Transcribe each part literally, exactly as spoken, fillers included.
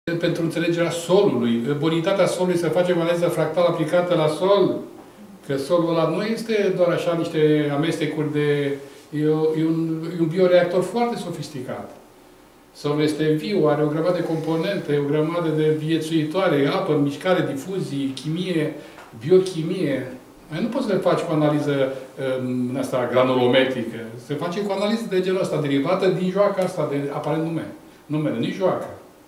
pentru înțelegerea solului. Bonitatea solului se face o analiză fractală aplicată la sol. Că solul ăla nu este doar așa niște amestecuri de... E, o, e, un, e un bioreactor foarte sofisticat. Solul este viu, are o grămadă de componente, o grămadă de viețuitoare, apă, mișcare, difuzii, chimie, biochimie. Nu poți să le faci cu analiză în asta granulometrică. Se face cu analiză de genul ăsta, derivată din joaca asta de aparent nume. Numele, nu-i joacă.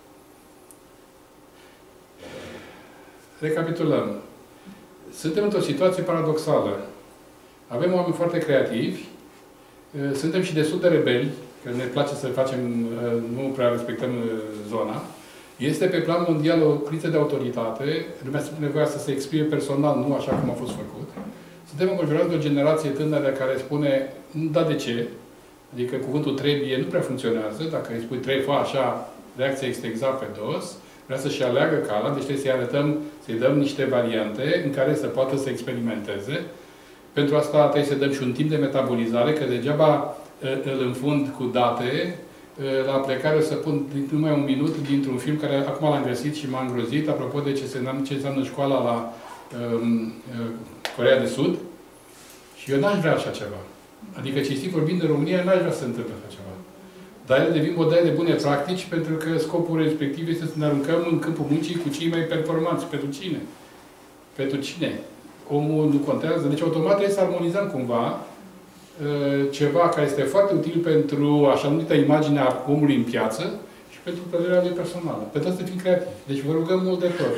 Recapitulăm. Suntem într-o situație paradoxală. Avem oameni foarte creativi, suntem și destul de rebeli, că ne place să facem, nu prea respectăm zona. Este pe plan mondial o criză de autoritate, lumea simte nevoia să se exprime personal, nu așa cum a fost făcut. Suntem înconjurați de o generație tânără care spune, da, de ce? Adică cuvântul trebuie nu prea funcționează, dacă îi spui trei fa așa, reacția este exact pe dos. Vrea să-și aleagă cala, deci trebuie să-i arătăm, să-i dăm niște variante în care să poată să experimenteze. Pentru asta trebuie să dăm și un timp de metabolizare, că degeaba îl înfund cu date. La plecare o să pun numai un minut dintr-un film care acum l-am găsit și m-a îngrozit, apropo de ce, se, ce înseamnă școala la um, Coreea de Sud. Și eu n-aș vrea așa ceva. Adică, cinstit vorbind, în România n-aș vrea să se întâmple așa ceva. Dar ele devin modele de bune practici, pentru că scopul respectiv este să ne aruncăm în câmpul muncii cu cei mai performanți. Pentru cine? Pentru cine? Omul nu contează. Deci, automat trebuie să armonizăm cumva ceva care este foarte util pentru așa numită imaginea omului în piață și pentru plăcerea lui personală. Pentru asta să fim creativi. Deci vă rugăm mult de tot.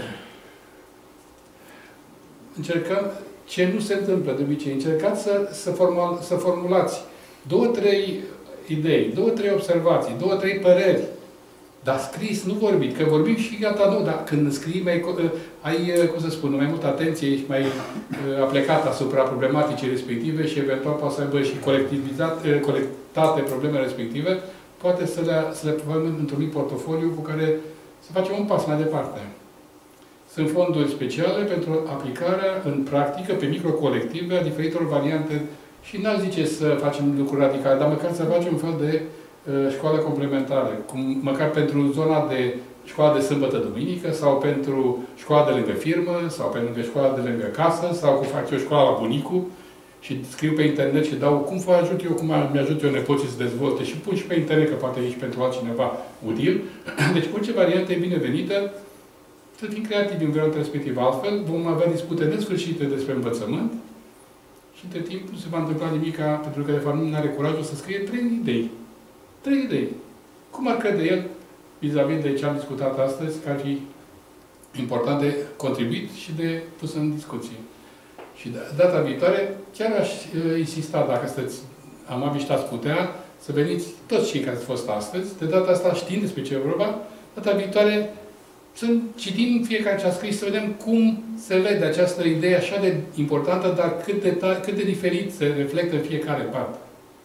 Încercăm ce nu se întâmplă de obicei. Încercați să, să, formal, să formulați două, trei idei, două, trei observații, două, trei păreri. Dar scris, nu vorbit. Că vorbim și gata, nu. Dar când scrii, mai, ai, cum să spun, mai multă atenție, ești mai aplecat asupra problematicii respective și eventual poate să aibă și colectate problemele respective, poate să le, să le punem într-un mic portofoliu cu care să facem un pas mai departe. Sunt fonduri speciale pentru aplicarea în practică pe microcolective a diferitor variante și n-aș zice să facem lucruri radicale, dar măcar să facem un fel de școală complementară, cum, măcar pentru zona de școală de sâmbătă-duminică, sau pentru școala de lângă firmă, sau pentru școala de lângă casă, sau cum fac eu școala la bunicul și scriu pe internet și dau cum vă ajut eu, cum mi-ajut eu nepoții să dezvolte și pun și pe internet, că poate e și pentru altcineva util. Deci orice variantă e binevenită, să fim creativi în varianta respectivă. Altfel, vom avea dispute nesfârșite despre învățământ și între timp nu se va întâmpla nimica, pentru că de fapt nu are curajul să scrie trei idei. Trei idei. Cum ar crede el, vis-a-vis de ce am discutat astăzi, că ar fi important de contribuit și de pus în discuție. Și data viitoare, chiar aș uh, insista, dacă sunteți amabil și ați putea, să veniți toți cei care ați fost astăzi, de data asta știind despre ce e vorba, data viitoare să citim fiecare ce a scris, să vedem cum se vede această idee așa de importantă, dar cât de, cât de diferit se reflectă în fiecare parte.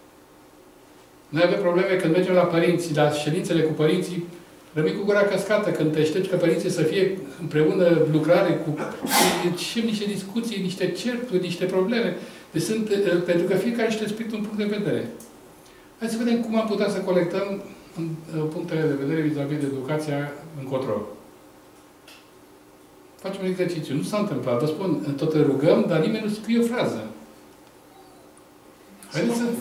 Noi avem probleme când mergem la părinți, la ședințele cu părinții, rămâi cu gura căscată când te aștepți ca părinții să fie împreună lucrare cu... și niște discuții, niște certuri, niște probleme. Deci sunt, pentru că fiecare își respectă un punct de vedere. Hai să vedem cum am putea să colectăm punctele de vedere vis-a-vis de educația încotro. Facem un exercițiu. Nu s-a întâmplat. Vă spun, tot rugăm, dar nimeni nu scrie o frază. Haideți să...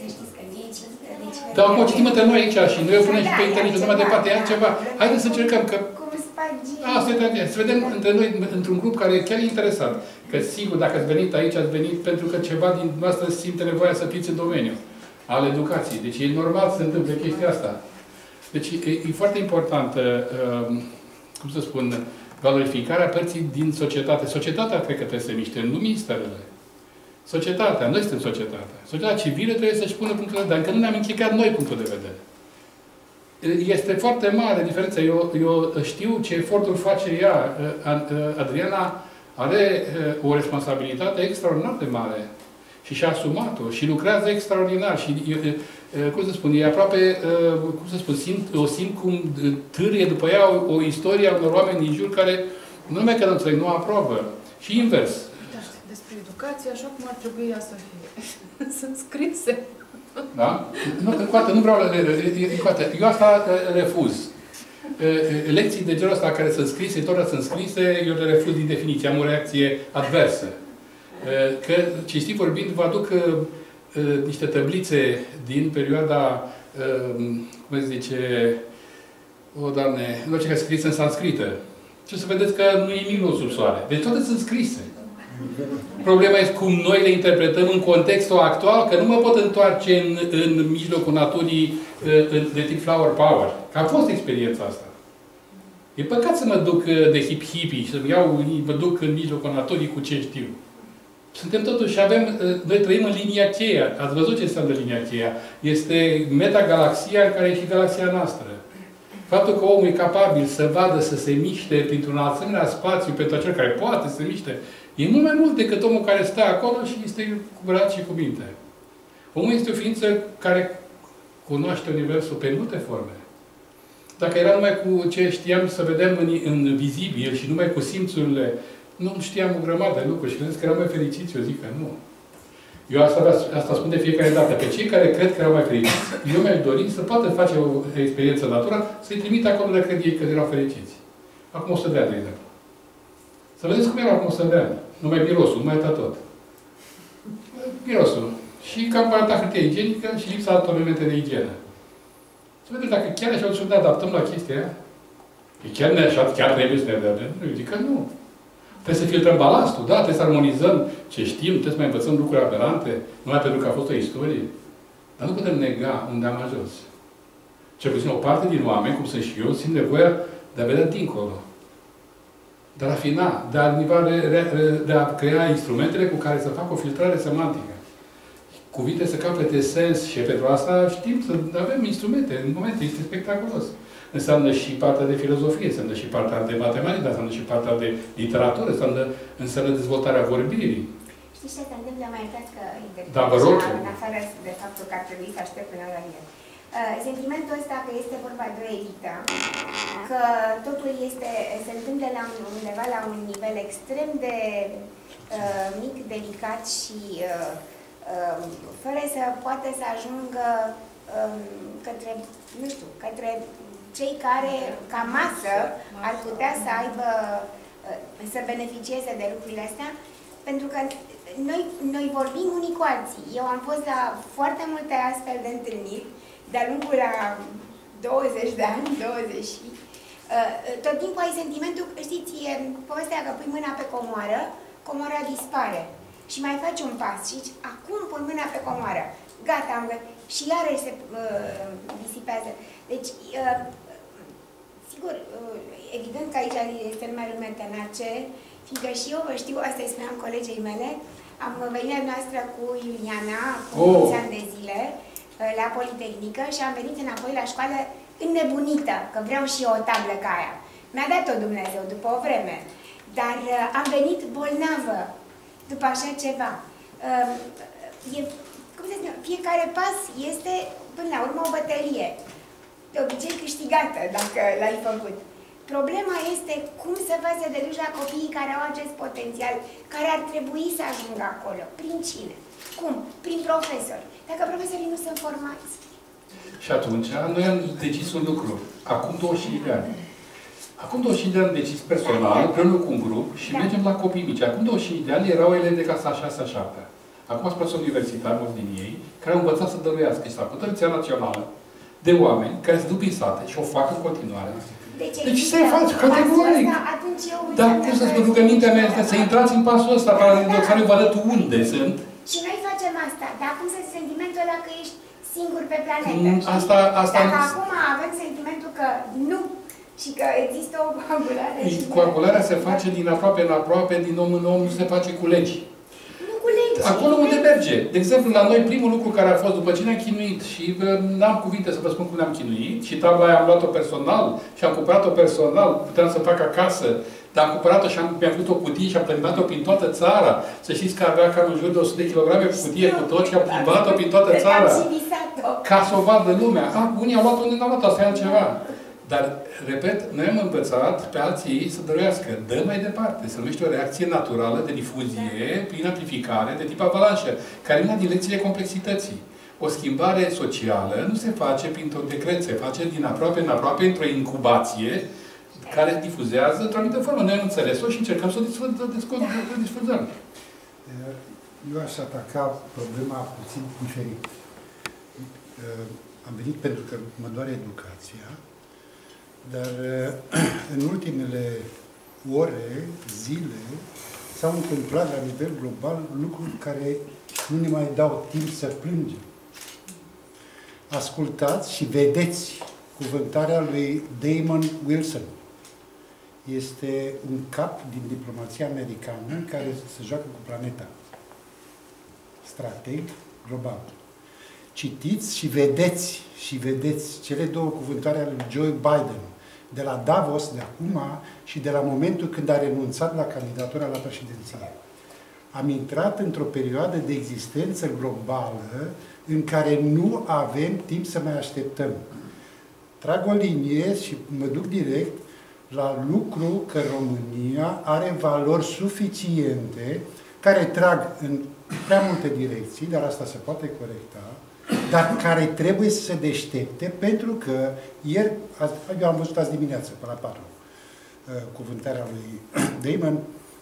Dar acum citim între noi aici și noi o punem și pe internet și mai departe. E altceva. Haideți să încercăm că... Asta e treabă. Să vedem între noi, într-un grup care e chiar interesat. Că sigur, dacă ați venit aici, ați venit pentru că ceva din noastră simte nevoia să fiți în domeniu al educației. Deci e normal să se întâmple chestia asta. Deci e, e foarte importantă, uh, cum să spun, valorificarea părții din societate. Societatea cred că trebuie să se miște, nu ministerele. Societatea, noi suntem societatea. Societatea civilă trebuie să-și pună punctul de vedere, dar încă nu ne-am închegat noi punctul de vedere. Este foarte mare diferența. Eu, eu știu ce eforturi face ea. Adriana are o responsabilitate extraordinar de mare. Și și-a asumat-o. Și lucrează extraordinar. Și, cum să spun, e aproape, cum să spun, simt, o simt cum târie după ea o, o istorie a unor oameni din jur care, nu numai că nu înțeleg, nu aprobă. Și invers. Despre educație, așa cum ar trebui ea să fie. Sunt scrise. Da? Nu, încă o dată, nu vreau... Încă o dată, eu asta refuz. lecții de genul ăsta care sunt scrise, tot sunt scrise, eu le refuz din definiție, am o reacție adversă. Că, cinstit vorbind, vă aduc niște tablițe din perioada, cum se zice, o, Doamne, în orice caz scris în sanscrită. Și o să vedeți că nu e nimic sub soare. Deci toate sunt scrise. Problema este cum noi le interpretăm în contextul actual, că nu mă pot întoarce în, în mijlocul naturii de tip flower power. Că a fost experiența asta. E păcat să mă duc de hip-hippie și să-mi iau, mă duc în mijlocul naturii cu ce știu. Suntem totuși, avem, noi trăim în linia cheia. Ați văzut ce înseamnă linia cheia? Este metagalaxia în care e și galaxia noastră. Faptul că omul e capabil să vadă, să se miște printr-un asemenea spațiu pentru acel care poate să se miște, e mult mai mult decât omul care stă acolo și este cu braț și cu minte. Omul este o ființă care cunoaște Universul pe multe forme. Dacă era numai cu ce știam să vedem în, în vizibil și numai cu simțurile, nu știam o grămadă de lucruri și credeți că eram mai fericiți, eu zic că nu. Eu asta, asta spun de fiecare dată. Pe cei care cred că erau mai fericiți, eu mi-aș dori să poată face o experiență natura, să-i trimit acolo de cred ei că erau fericiți. Acum o să dea, de exemplu. Să vedeți cum erau acum o să dea. Numai mirosul, numai atât tot. Mirosul. Și cam parata hârtie igienică și lipsa altor elemente de igienă. Să vedeți dacă chiar așa o să ne adaptăm la chestia aia. E chiar ne așa, chiar trebuie să ne adaptăm. Eu zic că nu. Trebuie să filtrăm balastul, da? Trebuie să armonizăm ce știm, trebuie să mai învățăm lucruri aberante, numai pentru că a fost o istorie. Dar nu putem nega unde am ajuns. Cel puțin o parte din oameni, cum sunt și eu, simt nevoia de a vedea dincolo. De a rafina, de a, de a crea instrumentele cu care să fac o filtrare semantică. Cuvinte să capete sens și pentru asta știm să avem instrumente. În momente este spectaculos. Înseamnă și partea de filozofie, înseamnă și partea de matematică, înseamnă și partea de literatură, înseamnă, înseamnă dezvoltarea vorbirii. Știți ce se întâmplă? Mai iertați că intervin da, vă rog. în afară de faptul că ar trebui să aștept până la el. Uh, sentimentul ăsta că este vorba de o elită, că totul este, se întâmplă la un, undeva la un nivel extrem de uh, mic, delicat și uh, uh, fără să poată să ajungă uh, către, nu știu, către cei care, ca masă, ar putea să aibă, să beneficieze de lucrurile astea, pentru că noi, noi vorbim unii cu alții. Eu am fost la foarte multe astfel de întâlniri, de-a lungul la douăzeci de ani, douăzeci. Tot timpul ai sentimentul, știți, e povestea că pui mâna pe comoară, comoara dispare. Și mai faci un pas și zici, acum pui mâna pe comoară. Gata, am găsit. Și iarăși se uh, disipează. Deci, uh, sigur, uh, evident că aici este numai lume tenace, fiindcă și eu vă știu, asta îi spuneam colegei mele, am venit noastră cu Iuliana, cu oh. mulți ani de zile, uh, la Politehnică și am venit înapoi la școală înnebunită, că vreau și eu o tablă ca aia. Mi-a dat-o Dumnezeu după o vreme, dar uh, am venit bolnavă după așa ceva. Uh, e, cum să spun, fiecare pas este, până la urmă, o bătălie. De obicei câștigată, dacă l-ai făcut. Problema este cum să faci să te duci la copiii care au acest potențial, care ar trebui să ajungă acolo. Prin cine? Cum? Prin profesori. Dacă profesorii nu sunt formați. Și atunci, noi am decis un lucru. Acum douăzeci și cinci de ani. Acum douăzeci și cinci de ani am decis personal, împreună cu un grup, și da. mergem la copii mici. Acum douăzeci și cinci de ani erau elevi de clasa a șasea, a șaptea. Acum sunt profesori universitari, mulți din ei, care au învățat să dăruiască și să facă o națională de oameni care se duc prin sate și o fac în continuare. Deci, deci se face categoric. Dar cum să spun, rugămintea mea este să intrați în pasul ăsta, paradoxal, vă arăt unde sunt. Și noi facem asta. Dar acum să sentimentul ăla că ești singur pe planetă. Mm, asta, asta Dacă nu... acum avem sentimentul că nu și că există o coagulare. Coagularea se face din aproape în aproape, din om în om, nu se face cu legi. Acolo unde merge. De exemplu, la noi, primul lucru care a fost, după ce ne-am chinuit, și n-am cuvinte să vă spun cum ne-am chinuit, și tabla aia am luat-o personal, și am cumpărat-o personal, puteam să fac acasă, dar am cumpărat-o și am, mi-am făcut o cutie și am plimbat-o prin toată țara. Să știți că avea cam în jur de o sută de kilograme cu cutie cu tot și am plimbat-o prin toată țara. Ca să o vadă lumea. Ah, unii au luat-o, unii n-au luat-o, asta e altceva. Dar, repet, noi am învățat pe alții să dăruiască. Dă mai departe. Se numește o reacție naturală de difuzie prin amplificare de tip avalanșă, care e una din lecțiile complexității. o schimbare socială nu se face printr-un decret, se face din aproape în aproape într-o incubație care difuzează într-o anumită formă. Noi am înțeles-o și încercăm să o difuzăm. Eu aș ataca problema puțin diferit. Am venit pentru că mă doare educația, dar în ultimele ore, zile, s-au întâmplat la nivel global lucruri care nu ne mai dau timp să plângem. Ascultați și vedeți cuvântarea lui Damon Wilson. Este un cap din diplomația americană care se joacă cu planeta. Strateg global. Citiți și vedeți, și vedeți cele două cuvântări ale lui Joe Biden, de la Davos de acum și de la momentul când a renunțat la candidatura la președinție. Am intrat într-o perioadă de existență globală în care nu avem timp să mai așteptăm. Trag o linie și mă duc direct la lucru că România are valori suficiente care trag în prea multe direcții, dar asta se poate corecta, dar care trebuie să se deștepte, pentru că ieri, eu am văzut azi dimineață, pe la patru, cuvântarea lui Damon,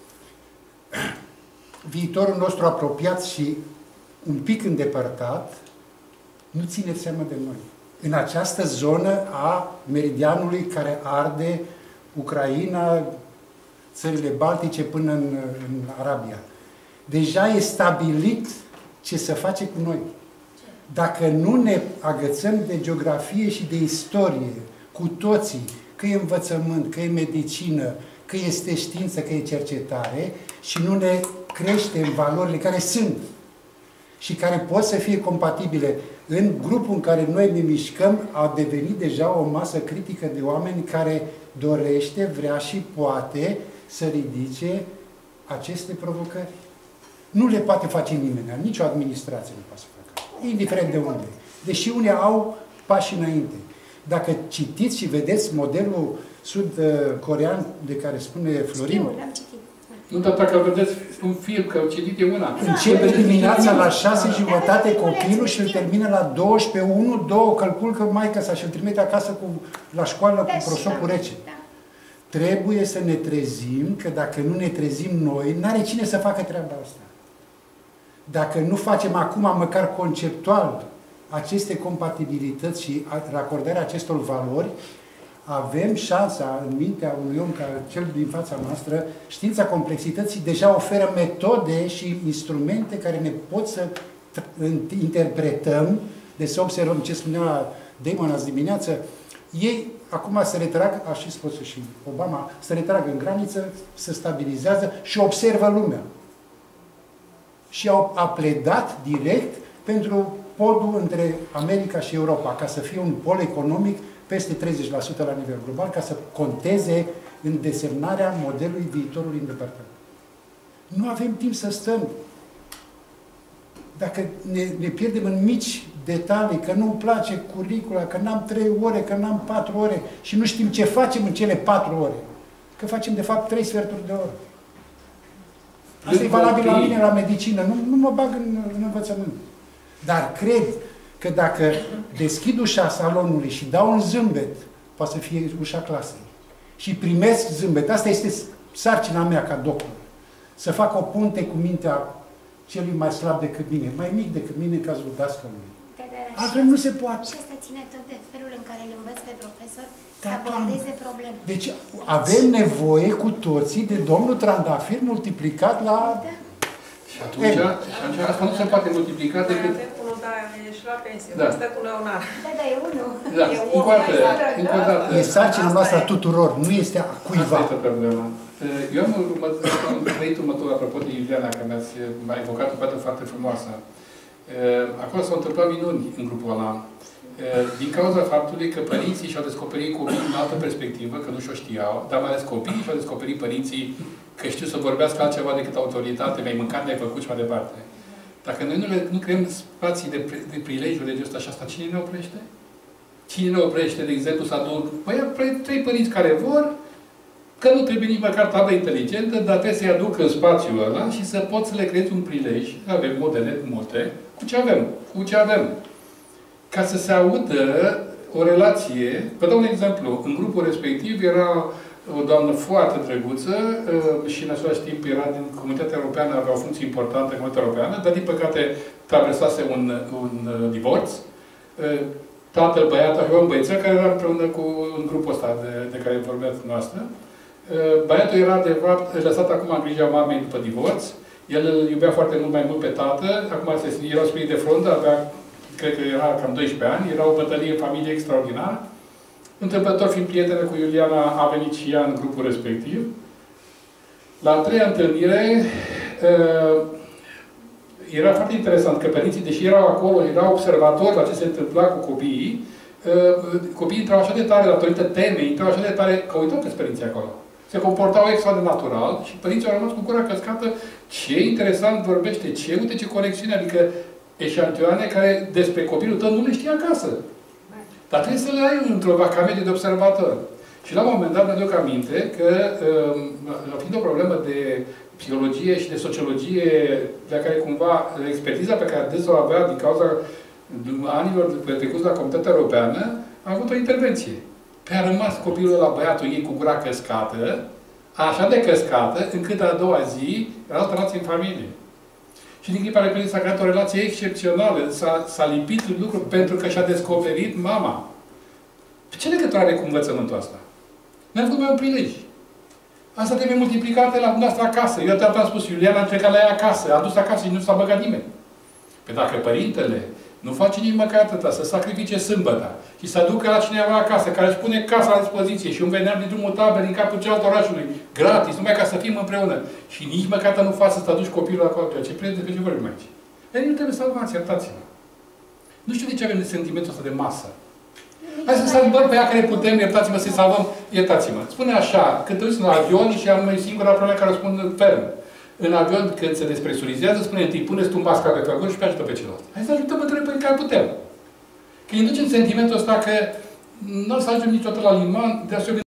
viitorul nostru apropiat și un pic îndepărtat nu ține seama de noi. În această zonă a meridianului care arde Ucraina, țările Baltice până în, în Arabia. Deja e stabilit ce să face cu noi. Dacă nu ne agățăm de geografie și de istorie, cu toții, că e învățământ, că e medicină, că este știință, că e cercetare, și nu ne creștem valorile care sunt și care pot să fie compatibile. În grupul în care noi ne mișcăm, a devenit deja o masă critică de oameni care dorește, vrea și poate să ridice aceste provocări. Nu le poate face nimeni, nicio administrație nu poate să facă, indiferent de unde. Deși unii au pași înainte. Dacă citiți și vedeți modelul sud-corean de care spune Florin... Știu, l-am citit. Nu, dar dacă vedeți un film, că citit e una. Începe dimineața la șase jumătate copilul și îl termină la douăsprezece unu, două călculcă maica sa și îl trimite acasă cu, la școală cu prosopul rece. Trebuie să ne trezim, că dacă nu ne trezim noi, n-are cine să facă treaba asta. Dacă nu facem acum, măcar conceptual, aceste compatibilități și racordarea acestor valori, avem șansa în mintea unui om ca cel din fața noastră, știința complexității deja oferă metode și instrumente care ne pot să interpretăm, de să observăm ce spunea Damon azi dimineață. Ei acum se retrag, a și spus și Obama, se retrag în graniță, se stabilizează și observă lumea. Și au a pledat direct pentru podul între America și Europa, ca să fie un pol economic peste treizeci la sută la nivel global, ca să conteze în desemnarea modelului viitorului îndepărtat. Nu avem timp să stăm. Dacă ne, ne pierdem în mici detalii, că nu-mi place curicula, că n-am trei ore, că n-am patru ore și nu știm ce facem în cele patru ore, că facem de fapt trei sferturi de oră. Asta e valabil la mine, la medicină. Nu, nu mă bag în, în învățământ. Dar cred că dacă deschid ușa salonului și dau un zâmbet, poate să fie ușa clasei, și primesc zâmbet, asta este sarcina mea ca doctor, să fac o punte cu mintea celui mai slab decât mine, mai mic decât mine în cazul dascălui. Altfel nu se poate. Și asta ține tot de felul în care îl învăț pe profesor să Da, abordeze probleme. Deci avem nevoie cu toții de domnul Trandafir multiplicat la... Da. Și atunci, și atunci asta nu se poate multiplica decât... Unul, da, e și la pensie. Da. Asta cu leonar. Da, da, e unul. Da, E încă o dată, încă o dată. E sarcina noastră a tuturor, nu este a cuiva. Asta este problema. Eu am, am trăit următor, apropo de Iuliana, că mi-ați m-a evocat o fată foarte frumoasă. Acolo s-au întâmplat minuni în grupul ăla. Din cauza faptului că părinții și-au descoperit copiii în altă perspectivă, că nu și-o știau, dar mai ales copiii și-au descoperit părinții că știu să vorbească altceva decât autoritate, mi-ai mâncat, mi-ai făcut și mai departe. Dacă noi nu, le, nu creăm spații de, de prilejul de ăsta și asta, cine ne oprește? Cine ne oprește, de exemplu, să aduc păi, trei părinți care vor, că nu trebuie nici măcar tablă inteligentă, dar trebuie să-i aduc în spațiul ăla și să pot să le creezi un prilej. Avem modele multe, cu ce avem, cu ce avem. ca să se audă o relație. Vă dau un exemplu. În grupul respectiv era o doamnă foarte drăguță și în același timp era din Comunitatea Europeană, avea o funcție importantă în Comunitatea Europeană, dar din păcate traversase un, un divorț. Tatăl, băiatul, avea un băiețel care era împreună cu un grupul ăsta de, de care vorbeați noastră. Băiatul era, de fapt, lăsat acum în grija mamei după divorț. El îl iubea foarte mult mai mult pe tată. Acum era spirit de fruntă, avea, cred că era cam doisprezece ani. Era o bătălie în familie extraordinară. Întâmplător, fiind prietenă cu Iuliana, a venit și ea în grupul respectiv. La a treia întâlnire, era foarte interesant că părinții, deși erau acolo, erau observatori la ce se întâmpla cu copiii, copiii intrau așa de tare, datorită temei, intrau așa de tare, că uitau că-s părinții acolo. Se comportau extra de natural și părinții au rămas cu gura căscată. Ce interesant vorbește, ce, uite ce conexiune, adică eșantioane care despre copilul tău nu le știi acasă. Dar trebuie să le ai într-o vacamedie de observator. Și la un moment dat mi-aduc aminte că, fiind o problemă de psihologie și de sociologie, de care cumva expertiza pe care adesea o avea din cauza anilor petrecuți la Comunitatea Europeană, a avut o intervenție. Pe a rămas copilul la băiatul ei cu gura căscată, așa de căscată, încât a doua zi erau tratați în familie. Și din clipa repede s-a creat o relație excepțională. S-a lipit lucru pentru că și-a descoperit mama. Ce legătură are cu învățământul ăsta? Ne-am făcut mai un prilej. Asta trebuie multiplicată la noastră acasă. Eu atât am spus, Iuliana a plecat la ea acasă, a dus acasă și nu s-a băgat nimeni. Păi dacă părintele nu face nici măcar atâta, să sacrifice sâmbăta și să aducă la cineva acasă, care își pune casa la dispoziție și un veneam din drumul tabel din capul cealaltă orașului, gratis, numai ca să fim împreună. Și nici măcar nu faci să-ți aduci copilul acolo. Ce prieteni, despre ce vorbim aici? Ei, nu trebuie salvați, iertați-mă. Nu știu de ce avem sentimentul ăsta de masă. Hai să salvăm pe ea care putem, iertați-mă, să-i salvăm, iertați-mă. Spune așa, când te uiți în avion și am singura problemă care o spun ferm. În avion, când se despresurizează, spune întâi, puneți tu masca pe făgări și pe ajută pe celălalt. Hai să ajutăm între pe care putem. Că inducem sentimentul ăsta că nu o să ajungem niciodată la liman, de